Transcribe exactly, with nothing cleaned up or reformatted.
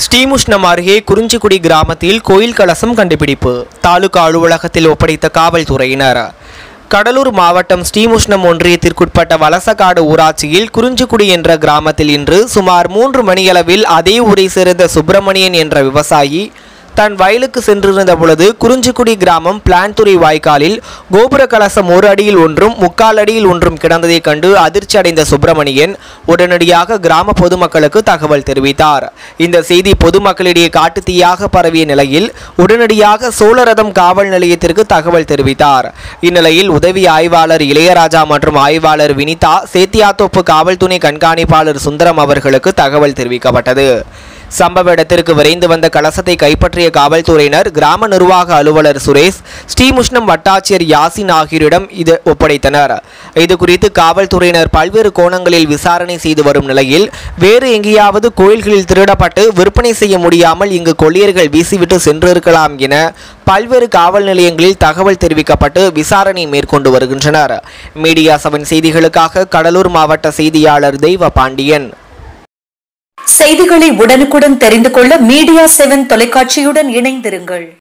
ஸ்ரீமுஷ்ணம் அருகே குறிஞ்சிக்குடி கிராமத்தில் கோயில் கலசம் கண்டுபிடிப்பு. தாலுகா அலுவலகத்தில் ஒப்படைத்த காவல்துறையினர். கடலூர் மாவட்டம் ஸ்ரீமுஷ்ணம் ஒன்றியத்திற்குட்பட்ட வலசக்காடு ஊராட்சியில் குறிஞ்சிக்குடி என்ற கிராமத்தில் இன்று சுமார் மூன்று மணியளவில் அதே ஊரை சேர்ந்த சுப்பிரமணியன் என்ற விவசாயி தன் வயலுக்கு சென்றிருந்த பொழுது குறிஞ்சிக்குடி கிராமம் பிளான்துறை வாய்க்காலில் கோபுர கலசம் ஒரு அடியில் ஒன்றும் முக்கால் அடியில் ஒன்றும் கிடந்ததை கண்டு அதிர்ச்சி அடைந்த சுப்பிரமணியன் உடனடியாக கிராம பொதுமக்களுக்கு தகவல் தெரிவித்தார். இந்த செய்தி பொதுமக்களிடையே காட்டுத்தீயாக பரவிய நிலையில் உடனடியாக சோழரதம் காவல் நிலையத்திற்கு தகவல் தெரிவித்தார். இந்நிலையில் உதவி ஆய்வாளர் இளையராஜா மற்றும் ஆய்வாளர் வினிதா, சேத்தியாத்தோப்பு காவல் துணை கண்காணிப்பாளர் சுந்தரம் அவர்களுக்கு தகவல் தெரிவிக்கப்பட்டது. சம்பவ இடத்திற்கு விரைந்து வந்த கலசத்தை கைப்பற்றிய காவல்துறையினர் கிராம நிர்வாக அலுவலர் சுரேஷ், ஸ்ரீமுஷ்ணம் வட்டாட்சியர் யாசின் ஆகியோரிடம் இது ஒப்படைத்தனர். இதுகுறித்து காவல்துறையினர் பல்வேறு கோணங்களில் விசாரணை செய்து வரும் நிலையில் வேறு எங்கேயாவது கோயில்களில் திருடப்பட்டு விற்பனை செய்ய முடியாமல் இங்கு கொள்ளையர்கள் வீசிவிட்டு சென்றிருக்கலாம் என பல்வேறு காவல் நிலையங்களில் தகவல் தெரிவிக்கப்பட்டு விசாரணை மேற்கொண்டு வருகின்றனர். மீடியா செவன் செய்திகளுக்காக கடலூர் மாவட்ட செய்தியாளர் தெய்வ பாண்டியன். செய்திகளை உடனுக்குடன் தெரிந்து கொள்ள மீடியா செவன் தொலைக்காட்சியுடன் இணைந்திருங்கள்.